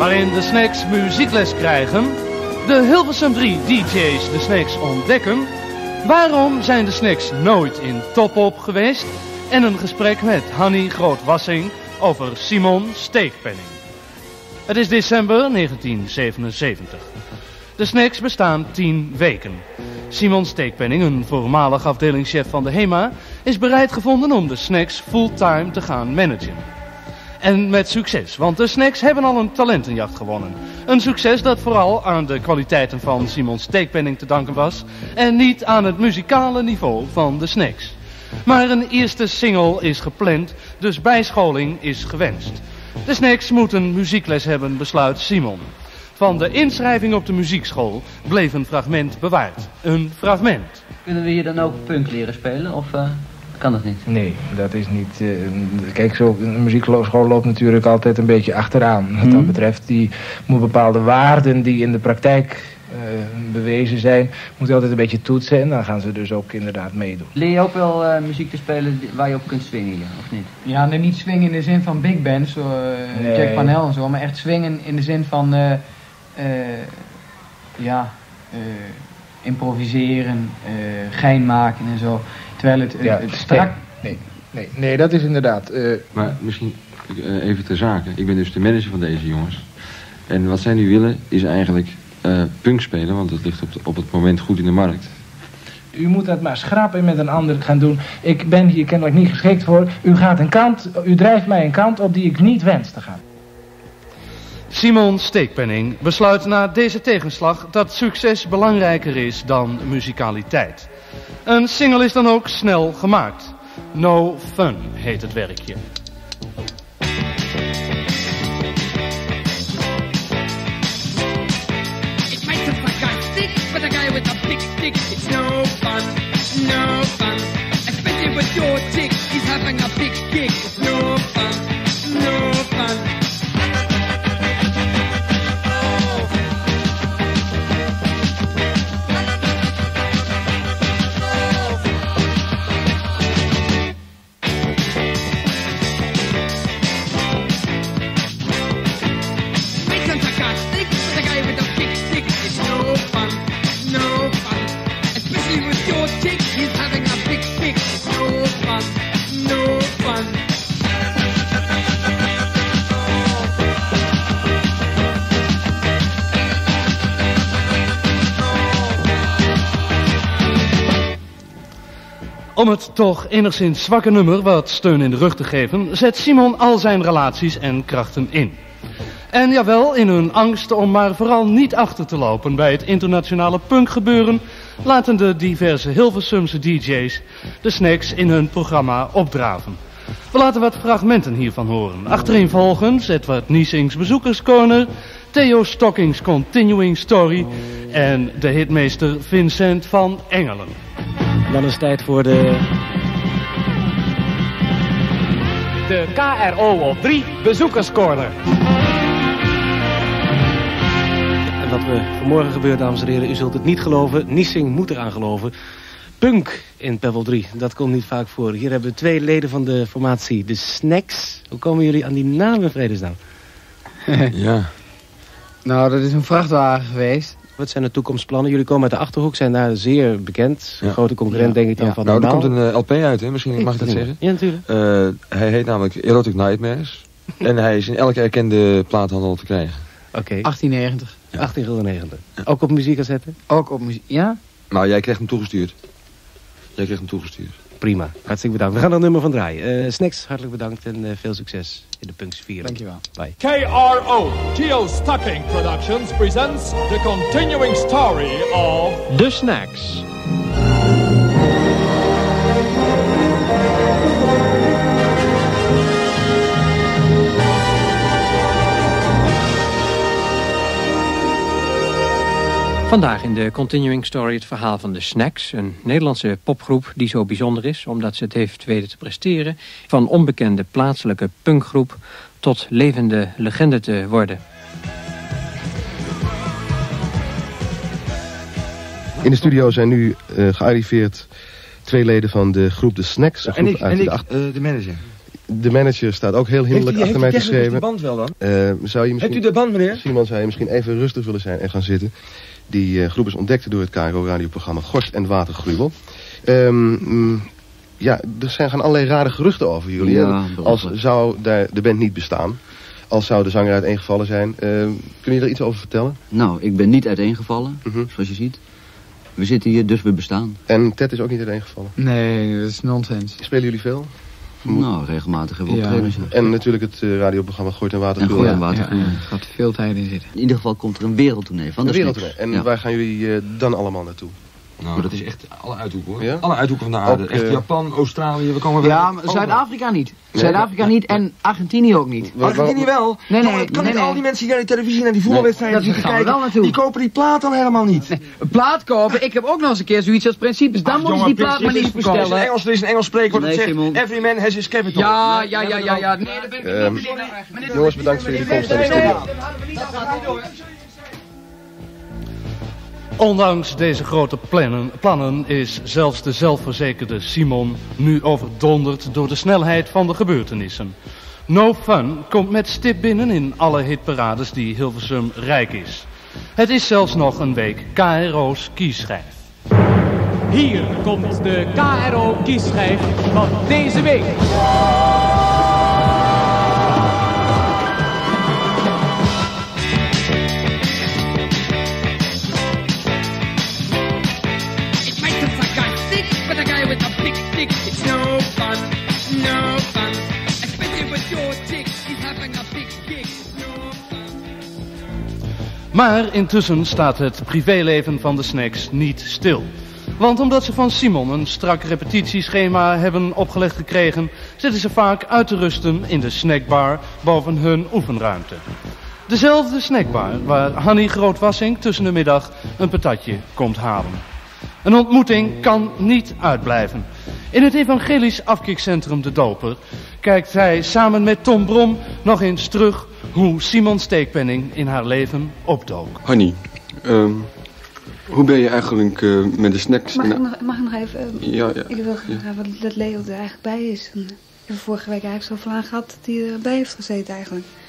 waarin de Snacks muziekles krijgen, de Hilversum 3 DJ's de Snacks ontdekken, waarom zijn de Snacks nooit in Top-Op geweest en een gesprek met Hanny Groot-Wassing over Simon Steekpenning. Het is december 1977. De Snacks bestaan 10 weken. Simon Steekpenning, een voormalig afdelingschef van de HEMA, is bereid gevonden om de Snacks fulltime te gaan managen. En met succes, want de Snacks hebben al een talentenjacht gewonnen. Een succes dat vooral aan de kwaliteiten van Simon Steekpenning te danken was en niet aan het muzikale niveau van de Snacks. Maar een eerste single is gepland, dus bijscholing is gewenst. De Snacks moeten muziekles hebben, besluit Simon. Van de inschrijving op de muziekschool bleef een fragment bewaard. Een fragment. Kunnen we hier dan ook punk leren spelen of kan dat niet? Nee, dat is niet... kijk, een muziekschool loopt natuurlijk altijd een beetje achteraan. Wat dat betreft, die moet bepaalde waarden die in de praktijk bewezen zijn, moet je altijd een beetje toetsen en dan gaan ze dus ook inderdaad meedoen. Leer je ook wel muziek te spelen waar je op kunt swingen hier, of niet? Ja, nee, niet swingen in de zin van big band, zo Nee. Jack Panel en zo, maar echt swingen in de zin van improviseren, gein maken en zo. Terwijl het strak... Nee, dat is inderdaad... Maar misschien even ter zake. Ik ben dus de manager van deze jongens. En wat zij nu willen is eigenlijk punk spelen, want dat ligt op het moment goed in de markt. U moet dat maar schrappen en met een ander gaan doen. Ik ben hier kennelijk niet geschikt voor. U drijft mij een kant op die ik niet wens te gaan. Simon Steekpenning besluit na deze tegenslag dat succes belangrijker is dan muzikaliteit. Een single is dan ook snel gemaakt. No Fun heet het werkje. It might look like a stick, but a guy with a big stick, it's no fun, no fun. Especially with your chick, he's having a big kick, it's no fun, no fun. Om het toch enigszins zwakke nummer wat steun in de rug te geven, zet Simon al zijn relaties en krachten in. En jawel, in hun angst om maar vooral niet achter te lopen bij het internationale punkgebeuren, laten de diverse Hilversumse DJ's de Snacks in hun programma opdraven. We laten wat fragmenten hiervan horen. Achtereenvolgens Edward Niesings bezoekerscorner, Theo Stockings Continuing Story en de hitmeester Vincent van Engelen. Dan is het tijd voor de KRO op 3 bezoekerscorner. En wat er vanmorgen gebeurt, dames en heren, u zult het niet geloven. Niesing moet eraan geloven. Punk in Pevel 3, dat komt niet vaak voor. Hier hebben we 2 leden van de formatie, de Snacks. Hoe komen jullie aan die naam in vredesnaam? Ja. Nou, dat is een vrachtwagen geweest. Wat zijn de toekomstplannen? Jullie komen uit de Achterhoek, zijn daar zeer bekend. Een grote concurrent, denk ik dan, van nou, er Normaal. komt een LP uit, hè? Misschien mag ik dat zeggen. Ja, natuurlijk. Hij heet namelijk Erotic Nightmares. En hij is in elke erkende plaathandel te krijgen. Oké. 1890. Ja. 1890. Ja. Ook op muziekcassette? Ook op muziek, ja? Nou, jij krijgt hem toegestuurd. Prima, hartstikke bedankt. We gaan er een nummer van draaien. Snacks, hartelijk bedankt en veel succes in de punksfeer. Dankjewel. Bye. KRO, Theo Stocking Productions presents the continuing story of The Snacks. Vandaag in de Continuing Story het verhaal van de Snacks, een Nederlandse popgroep die zo bijzonder is omdat ze het heeft weten te presteren van onbekende plaatselijke punkgroep tot levende legende te worden. In de studio zijn nu gearriveerd 2 leden van de groep de Snacks. En ik de manager. De manager staat ook heel hinderlijk achter mij geschreven. Heeft u de band wel dan? Zou je misschien, heeft u de band, meneer? Simon, zou je misschien even rustig willen zijn en gaan zitten? Die groep is ontdekt door het KRO-radioprogramma Gorst en Watergruwel. Ja, er gaan allerlei rare geruchten over jullie. Ja, als zou de band niet bestaan. Als zou de zanger uiteengevallen zijn. Kun je er iets over vertellen? Nou, ik ben niet uiteengevallen, zoals je ziet. We zitten hier, dus we bestaan. En Ted is ook niet uiteengevallen? Nee, dat is nonsens. Spelen jullie veel? Nou, regelmatig hebben we optredens. Ja. En natuurlijk het radioprogramma Gooit en Watergruwel. En Watergruwel. Ja, er gaat veel tijd in zitten. In ieder geval komt er een wereldtournee van de wereldtournee. En waar gaan jullie dan allemaal naartoe? Nou, dat is echt alle uithoeken hoor. Ja? Alle uithoeken van de aarde. Ook, echt Japan, Australië, we komen weer... Ja, maar Zuid-Afrika niet. Zuid-Afrika niet en Argentinië ook niet. Argentinië wel? Nee, jongen, het kan niet al die mensen die naar die televisie naar die voetbalwedstrijden zitten kijken. Die kopen die plaat dan helemaal niet. Nee, een plaat kopen? Ik heb ook nog eens een keer zoiets als principes. Dan moet je die plaat maar niet bestellen. Er is een Engels spreekwoord dat zegt, every man has his capital. Ja. Nee, daar ben ik niet. Jongens, bedankt voor jullie komst naar de studio. Ondanks deze grote plannen is zelfs de zelfverzekerde Simon nu overdonderd door de snelheid van de gebeurtenissen. No Fun komt met stip binnen in alle hitparades die Hilversum rijk is. Het is zelfs nog een week KRO's kiesschijf. Hier komt de KRO kiesschijf van deze week. Maar intussen staat het privéleven van de Snacks niet stil. Want omdat ze van Simon een strak repetitieschema hebben opgelegd gekregen, zitten ze vaak uit te rusten in de snackbar boven hun oefenruimte. Dezelfde snackbar waar Hanny Grootwassink tussen de middag een patatje komt halen. Een ontmoeting kan niet uitblijven. In het evangelisch afkikcentrum De Doper kijkt hij samen met Tom Brom nog eens terug hoe Simon Steekpenning in haar leven opdook. Hanny, hoe ben je eigenlijk met de Snacks? Mag ik nog even? Ja. Ik wil graag dat Leo er eigenlijk bij is. Ik heb vorige week eigenlijk zo aan gehad dat hij erbij heeft gezeten eigenlijk.